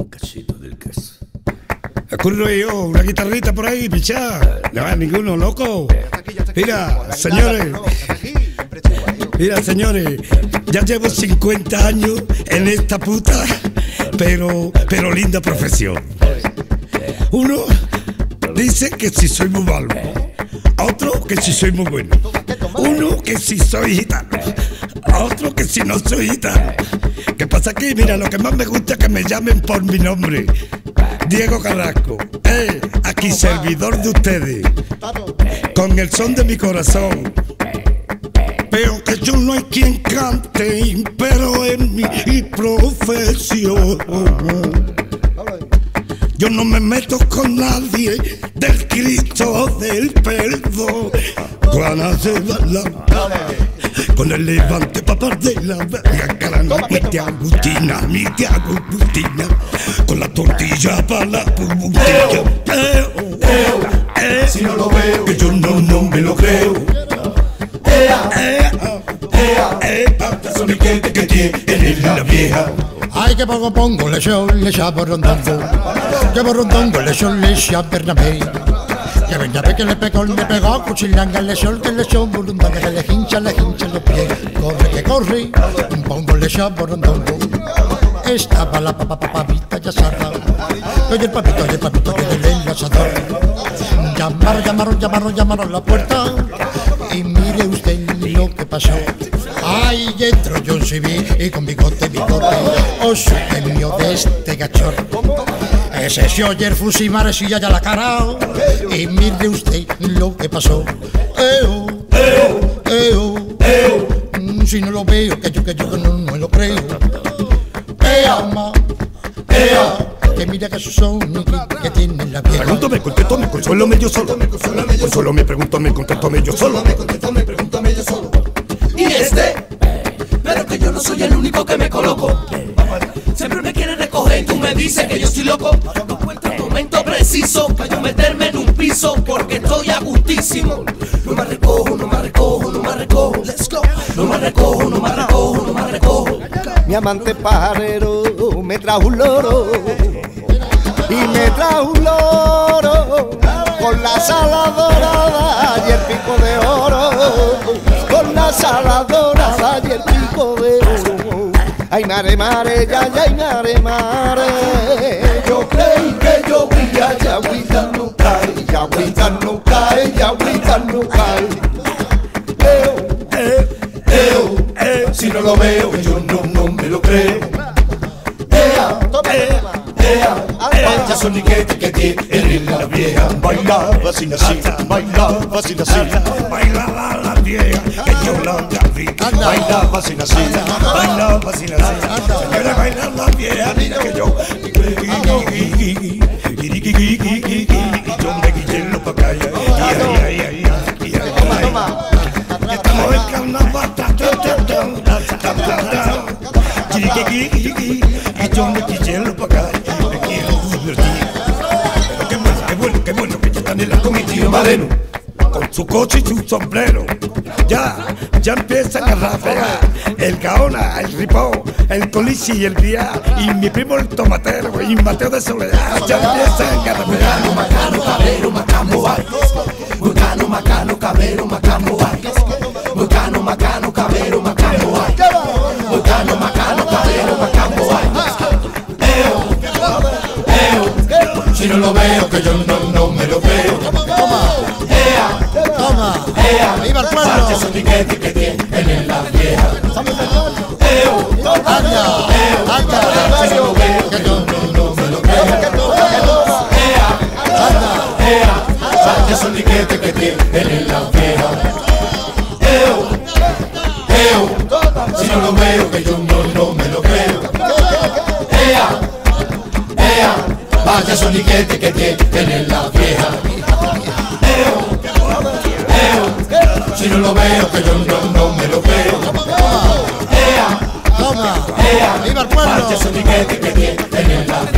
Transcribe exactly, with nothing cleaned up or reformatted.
Un cachito del queso. Escurro yo, una guitarrita por ahí, pichá. No hay ninguno, loco. Mira, señores. Mira, señores. Ya llevo cincuenta años en esta puta, pero, pero linda profesión. Uno dice que si soy muy malo, otro que si soy muy bueno, uno que si soy gitano, otro que si no soy gitano. ¿Qué pasa aquí? Mira, lo que más me gusta es que me llamen por mi nombre, Diego Carrasco. Eh, aquí servidor de ustedes, con el son de mi corazón. Pero que yo no hay quien cante, pero en mi profesión yo no me meto con nadie del Cristo del perdón. Cuando se va la con el levante papá de la verga, mi tía Agustina, mi tía Agustina, con la tortilla para la puntilla. Eh, eh, eh, si no lo veo, que yo no, no me lo creo. Ea, ea, ea, ea, soniquete que tiene la vieja. Ay, que poco pongo le show, le sha borrondongo, que borrondongo le show, le sha bernabé. Que venga que le pegó, le pegó, cuchilanga le show, que le show borrondongo, que le hincha, le hincha los pies. Corre que corre, un pongo le sha borrondongo. Estaba la papa papita ya sarra, oye el papito, oye el papito que le el asador. Llamaron, llamaron, llamaron, llamaron a la puerta. Y mire usted lo que pasó. Ay, entró John C B y con bigote, bigote, oh, su genio de este gachor. Ese se oye el fusimar si ya la cara. Y mire usted lo que pasó. Eo, eo, eo, eo. Si no lo veo, que yo, que yo, que no, no lo creo. Ea, ma, ea, que mira que esos son que tienen la vieja. Pregúntame, contéstame, consuélome yo solo. Consuélome, pregúntame, contéstame yo solo. Contéstame, pregúntame yo solo. Y este, pero que yo no soy el único que me coloco. Siempre me quieren recoger y tú me dices que yo estoy loco. No encuentro el momento preciso para yo meterme en un piso porque estoy a gustísimo. No me recojo, no me recojo, no me recojo. Let's go. No me recojo, no me recojo, no me recojo. Mi amante pajarero me trajo un loro y me trajo un loro con la sala dorada y el pico de oro, con la sala dorada y el pico de oro. Ay, mare, mare, ya, ya, ay, mare, mare. Yo creí que yo vi y agüita no cae, y agüita no cae, y agüita no cae. Eo, eo, eo, si no lo veo yo no, no me lo creo. Ea, ea, vaya soniquete que tiene la vieja. Bailaba sin así, bailaba sin así, bailaba la vieja que yo la vi. Bailaba sin así, bailaba sin así, señora, baila la vieja que yo. Y yo me quité los pacayas. Estamos en carnaval. Y yo me quité los pacayas. Me quiero divertir. Qué bueno, qué bueno, qué bueno que ya están en la comitiva Mareno, con su coche y su sombrero. Ya, ya empiezan a rapear el Gaona, el Ripó, el Colichi y el Día, y mi primo el Tomatero y Mateo de Soledad. Ya empiezan a rapear. Macano, macano, cabero, macambo, ay. Macano, macano, cabero, macambo, ay. Macano, macano, cabero, macambo, ay. Macano, macano, cabero, macambo, ay. Si no lo veo, que yo no, no me lo creo. Ea, Toma, ea, viva el pueblo. vaya soniquete que tiene la vieja. Eo, Anda, anda, si no lo veo, que yo no, no me lo creo. Ea, anda, ea, vaya soniquete que tiene la vieja. Eo, eo, si no lo veo, que yo no, no me lo creo. Ea, ea, vaya soniquete que tiene la vieja. Eo, eo, si no lo veo, que yo no, no me lo creo. Ea, toma, ea, viva el pueblo. vaya soniquete que tiene la vieja.